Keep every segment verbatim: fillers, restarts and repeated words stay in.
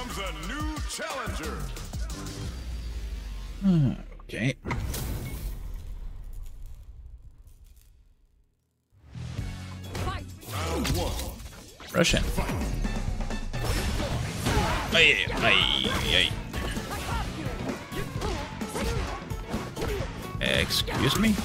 comes a new challenger. Okay. Round one. Russian. Ay, ay, ay. Excuse me?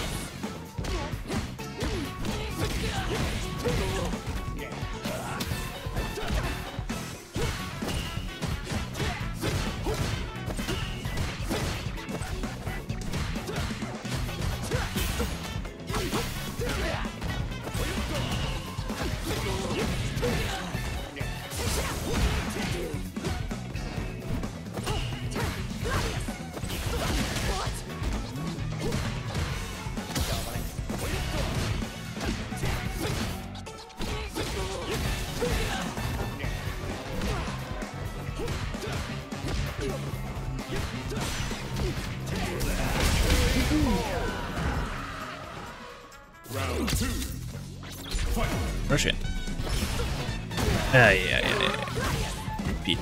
Round two. Fight. Russian. Ay, ay, ay, ay. Repeat.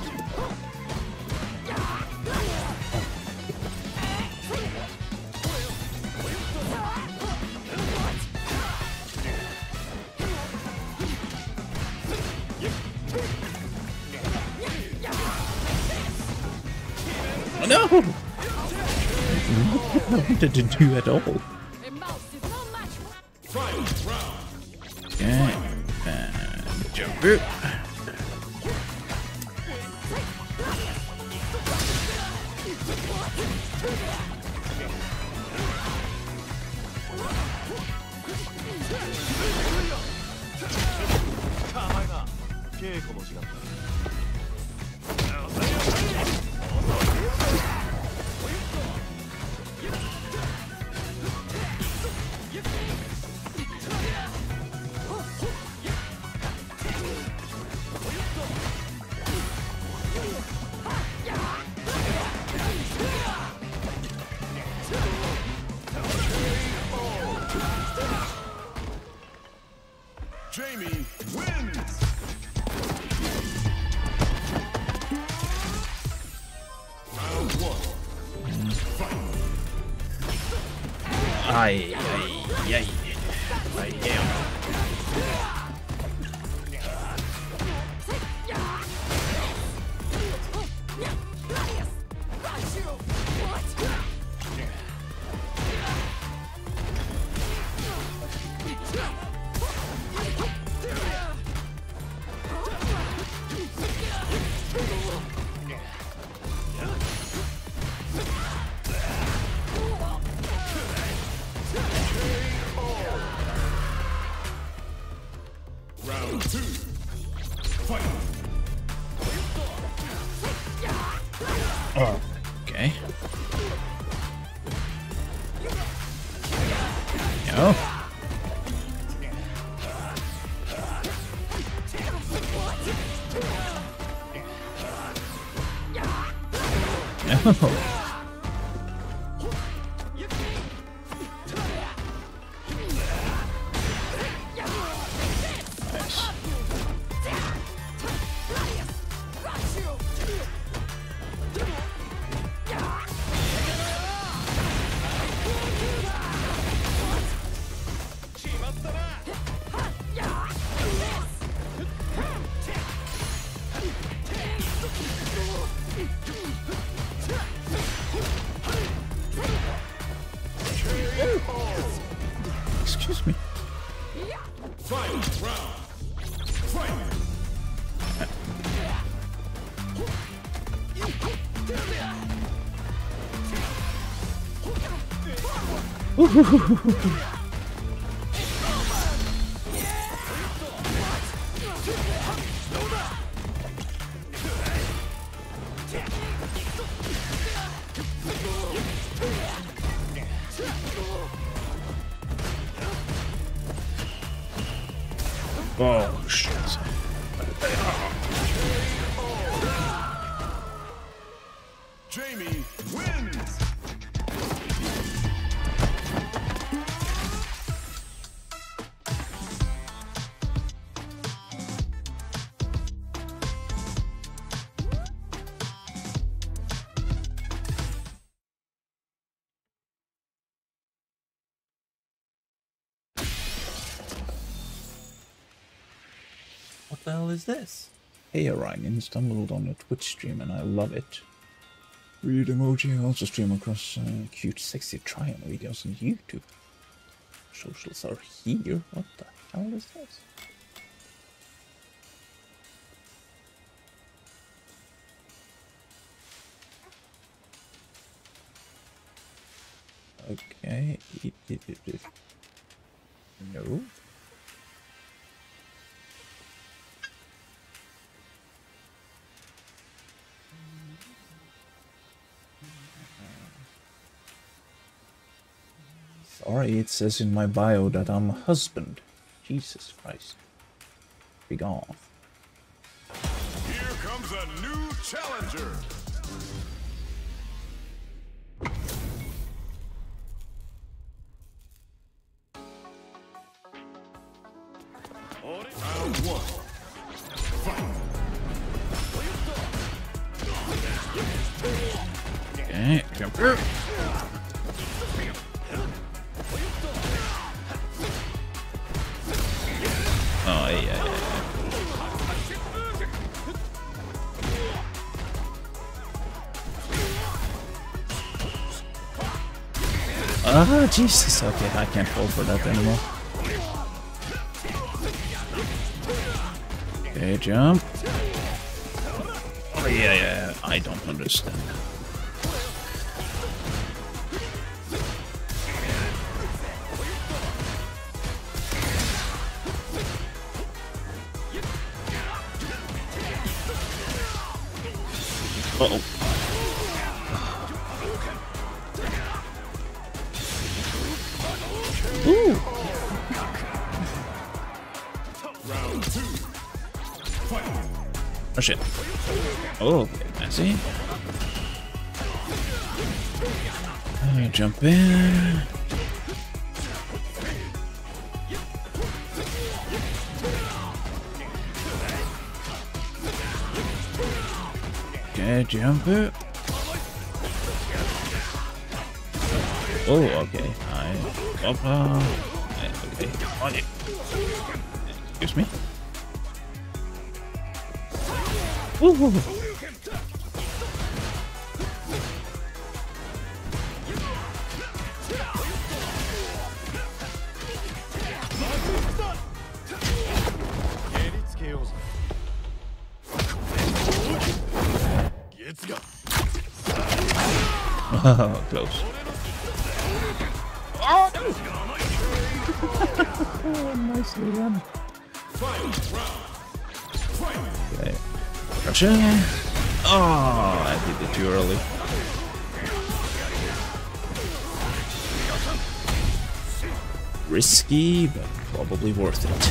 Oh, no! I wanted to do at all. Final round. Okay. And jump through. Jamie wins. Round one. Fight. Ay, ay, ay. I am. Round two. Fight. Oh, okay. No. No. Excuse me. Final round. Fight. Oh, shit. Jamie wins. the hell is this? Hey Orion, stumbled on a Twitch stream and I love it. Read emoji. I also stream across uh, cute, sexy try-on videos on YouTube. Socials are here. What the hell is this? Okay. No. Sorry, it says in my bio that I'm a husband. Jesus Christ. Be gone. Here comes a new challenger. Round one. Fight. Okay, jump through. Oh, yeah, yeah, yeah. Ah, Jesus. Okay, I can't fall for that anymore. Okay, jump. Oh, yeah, yeah. I don't understand. Uh-oh. Ooh. Round two. Fight. Oh, shit. Oh, okay. I see. Uh, jump in. Okay, jump it. Oh, okay. I. Papa. Okay. On it. Excuse me. Woo woo. Oh, close. Oh, nicely done. Okay. Gotcha. Oh, I did it too early. Risky, but probably worth it.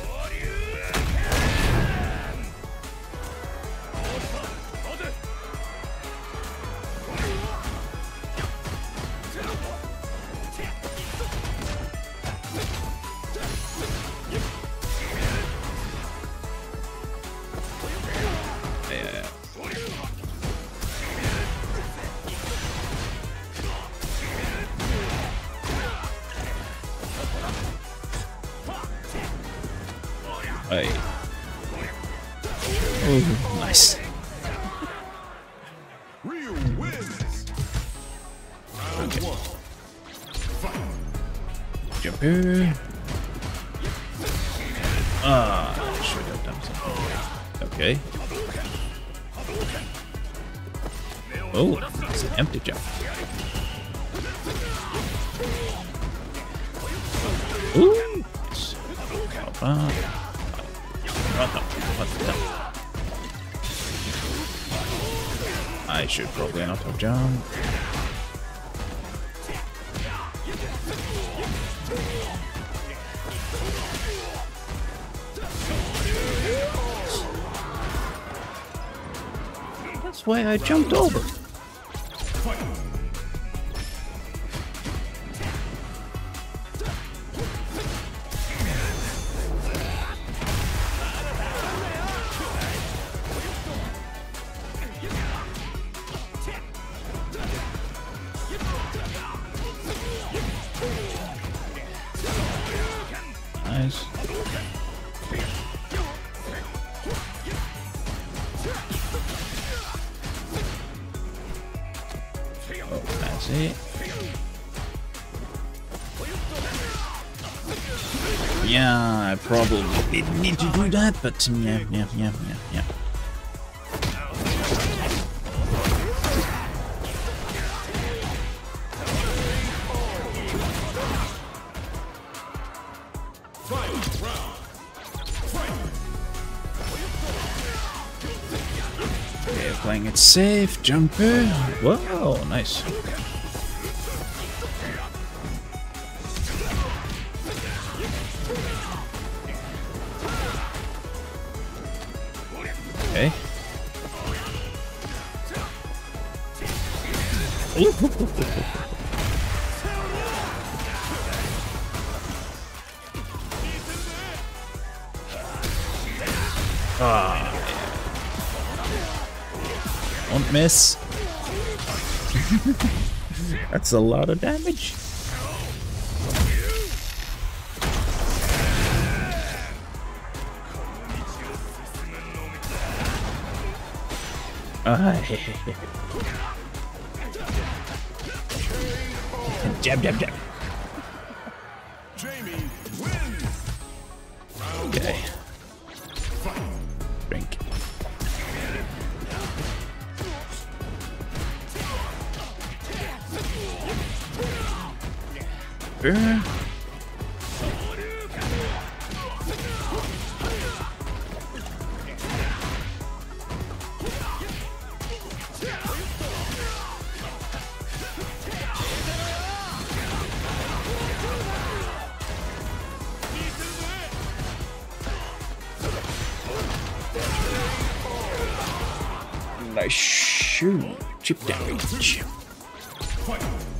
Hey. Oh, nice. Ryu wins. Round one. Fight. Jump here. Ah, I should have done something. Okay. Oh, it's an empty jump. Ooh. Nice. Papa. What the? What the? I should probably not have jumped. That's why I jumped over. Nice. Oh, fancy. Yeah, I probably didn't need to do that, but yeah, yeah, yeah, yeah, yeah. Okay, playing it safe, jumper. Wow, nice. Okay. Ah. Don't miss. That's a lot of damage. Ah. Jab, jab, jab. Jamie wins. Round Okay. one. Fight. Drink. Uh. Nice shoot. Chip damage. Fight.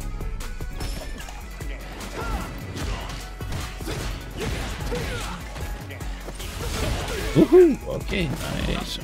Woohoo! Okay, nice.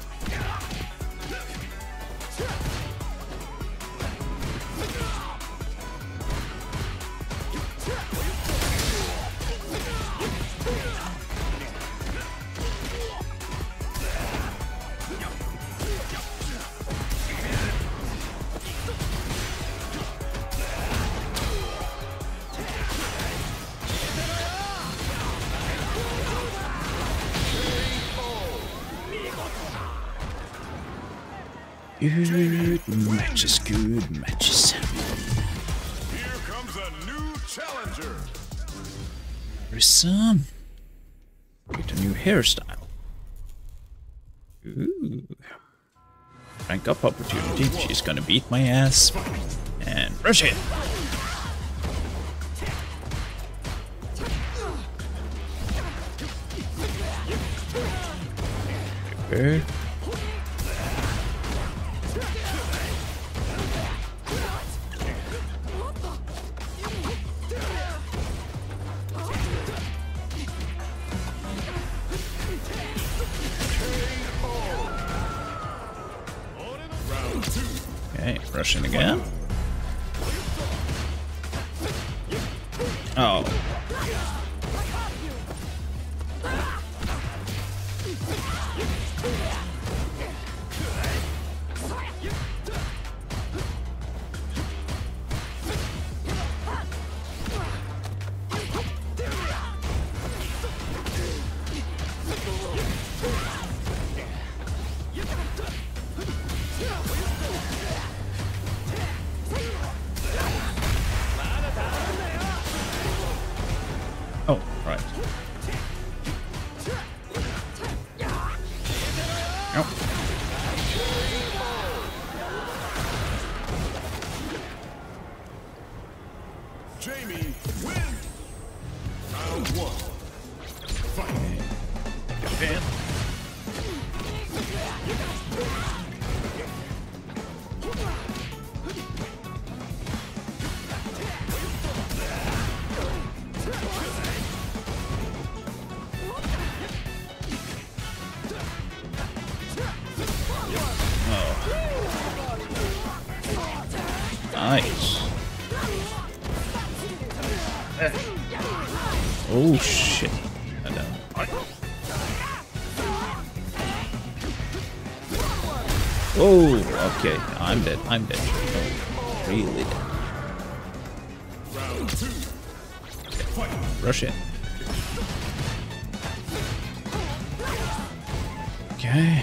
Good matches, good matches. Here comes a new challenger. Some get a new hairstyle. Ooh. Rank up opportunity. She's gonna beat my ass. And rush it. Okay. Okay, rushing again. Oh. Oh, right. Nope. Jamie wins. Round one. Fight. Japan. Nice. Oh shit. I don't. Oh, okay. I'm dead. I'm dead. Oh, really dead. Round two. Fight. Rush in. Okay.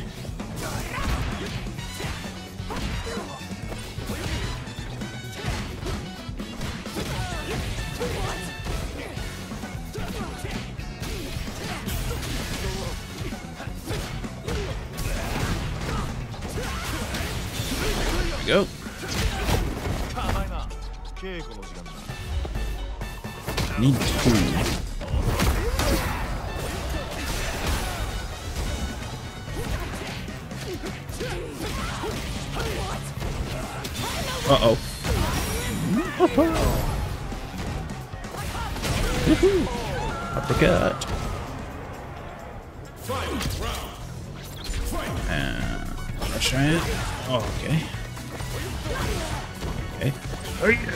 There we go. Need to. Uh-oh. Woohoo! Uppercut. And let's try it. Oh, okay. Okay. Oh, yeah.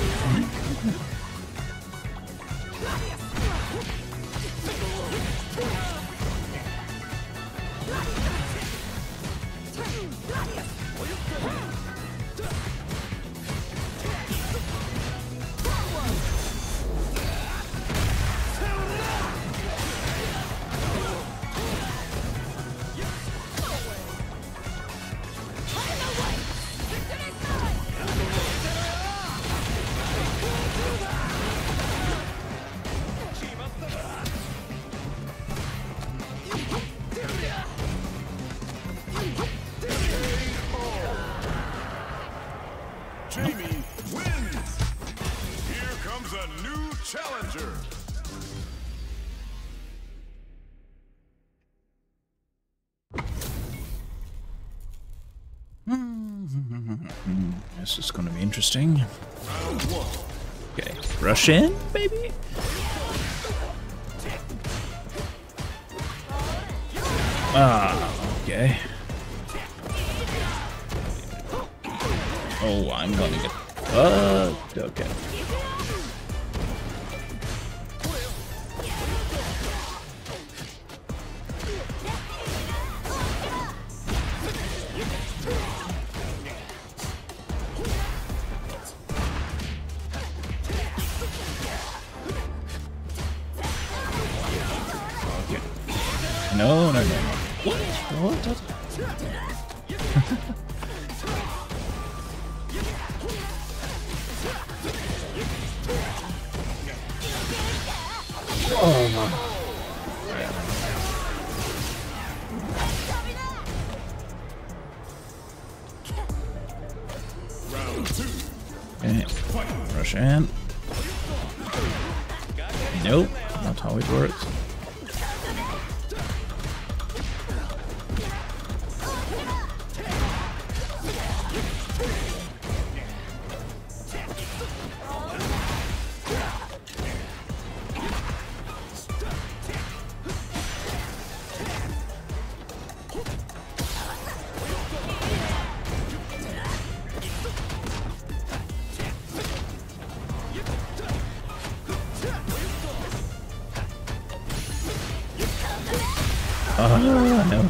Jamie wins. Here comes a new challenger. This is gonna be interesting. Round one. Okay, rush in, baby. Ah, okay. Oh, I'm gonna get fucked. Okay. Okay. No, no, no, no. What? What? Oh my. Round two. Okay. Rush in. Nope, not how it works. Ah, no.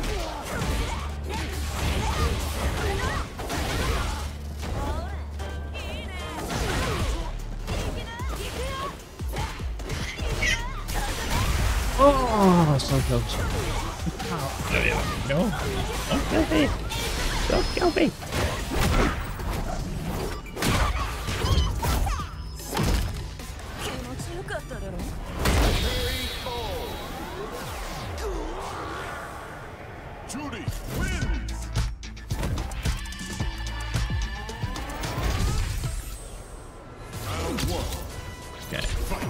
Oh, so close. No. Don't kill me. Don't kill me. Judy wins. Round one. Okay. Fight.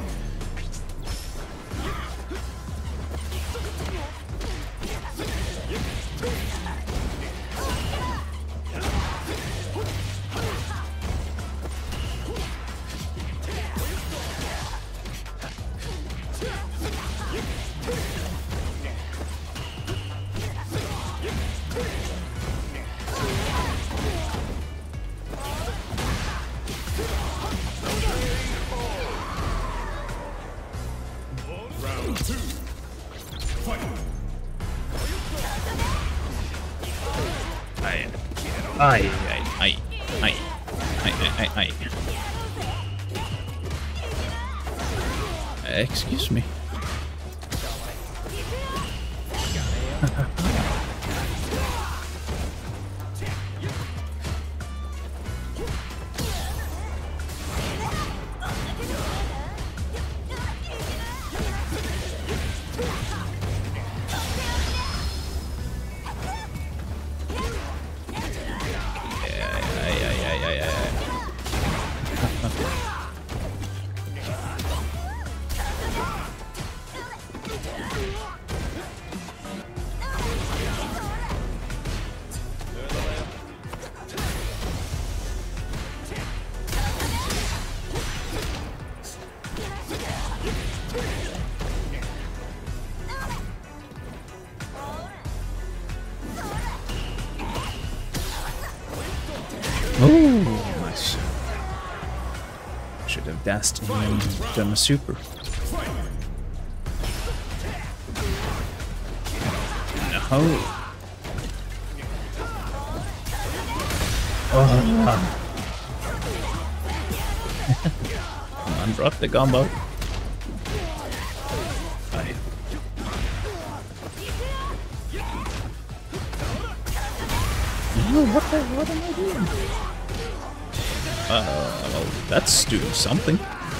Round two. Fight. I Aye, aye, aye, aye, aye, aye, aye, aye. Excuse me. Oh, nice. Should have dashed and done a super. No. Oh. Come on, drop the combo. Aye. Oh, what the what am I doing? Uh, well, that's doing something.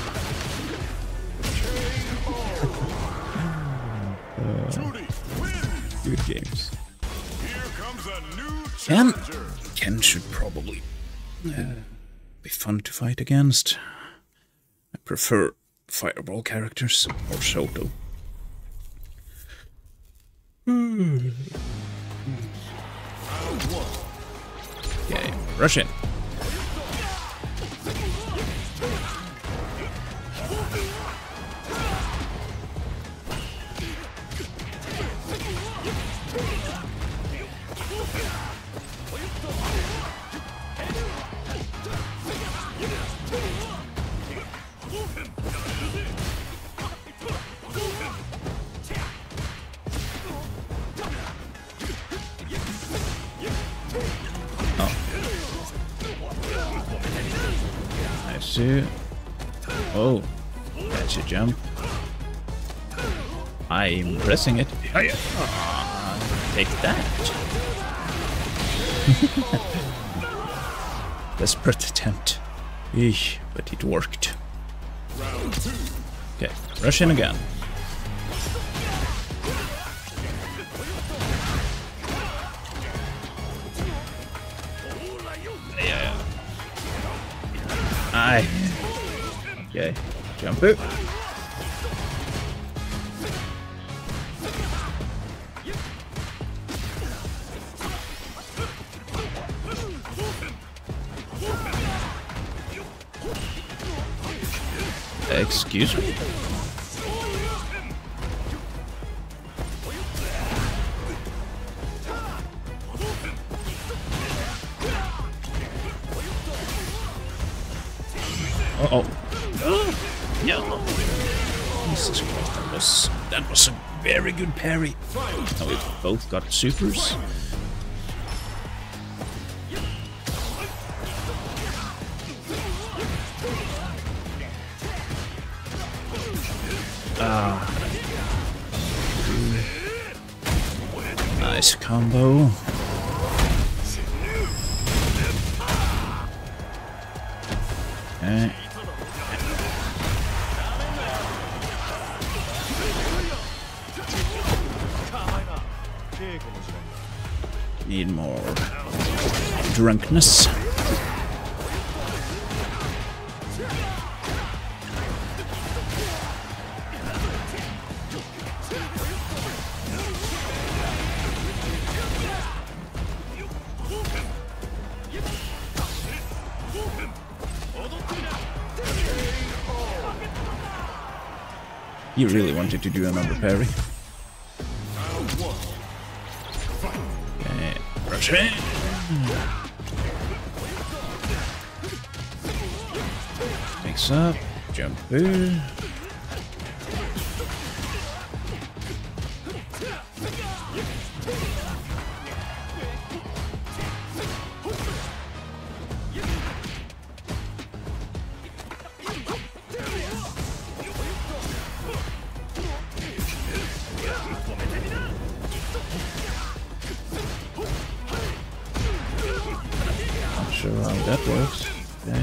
uh, good games. Here comes a new Ken, challenger. Ken should probably uh, be fun to fight against. I prefer fireball characters or Shoto. Okay, rush in. Two. Oh, that's a jump. I'm pressing it. Ah, take that. Desperate attempt. Eesh, but it worked. Okay, rush in again. Yeah. Aye. Okay, jump it. Excuse me? Uh oh. No. Jesus Christ, that was that was a very good parry. Now we've both got supers. Ah. Nice combo. Okay. Need more drunkenness. You really wanted to do another parry. Okay, rush in. Mix up, jump in. sure how that works. Okay.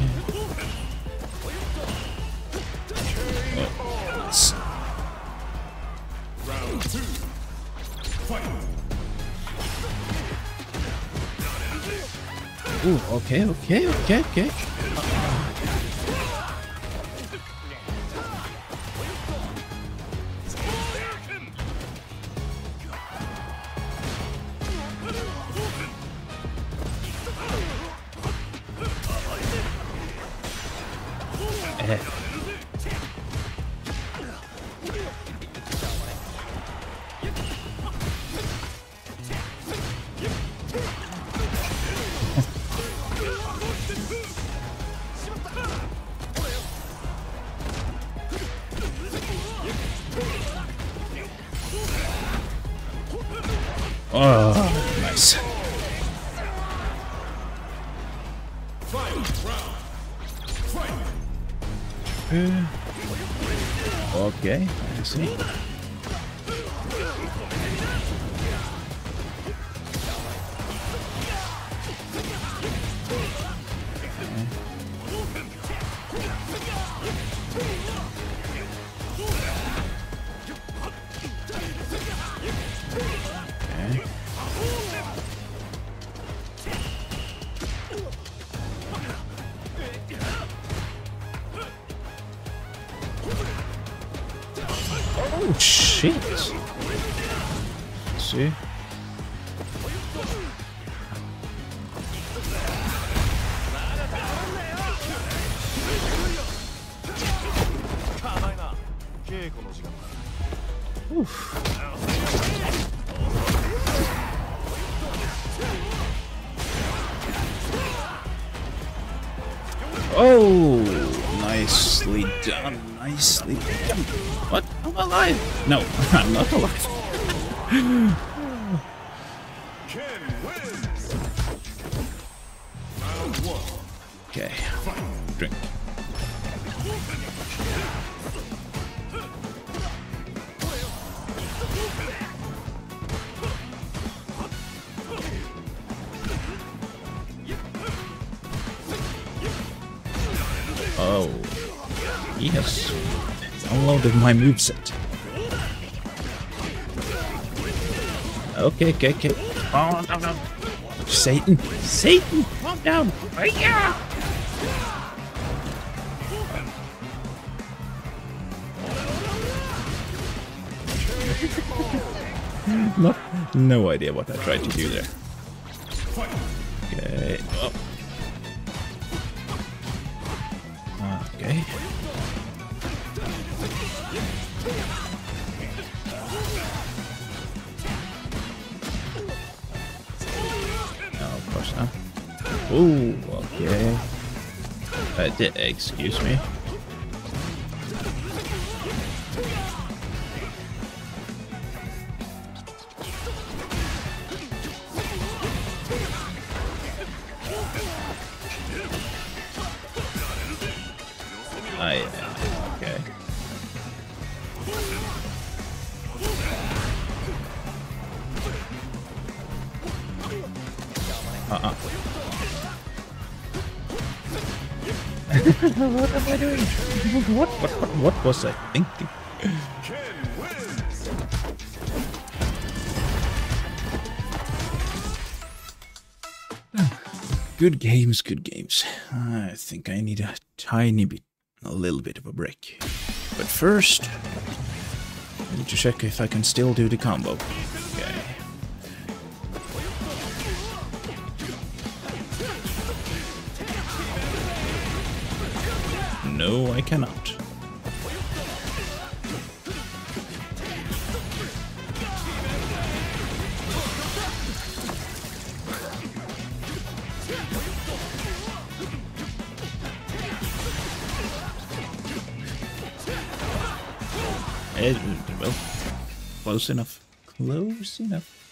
Oh, nice. Round two. Fight. Ooh, okay, okay, okay, okay. Eh. Oh, nice. Uh, okay, I see. Oh shit! Let's see. Oof. Oh, nicely done, nicely done. What? I'm alive? No, I'm not alive. Ken wins. Round one. Okay, drink. Oh, he has downloaded my moveset. Okay, okay, okay. Oh, no, no. Satan, Satan, calm down. Right here. No, no idea what I tried to do there. Okay. Oh. Okay. No, of course not. Ooh, okay. Uh, d excuse me. Ah, yeah. Okay. Uh-uh. What am I doing? What, what, what, what was I thinking? Ken wins. Good games, good games. I think I need a tiny bit, a little bit of a break. But first, I need to check if I can still do the combo. Okay. No, I cannot. It, well, close enough. Close enough.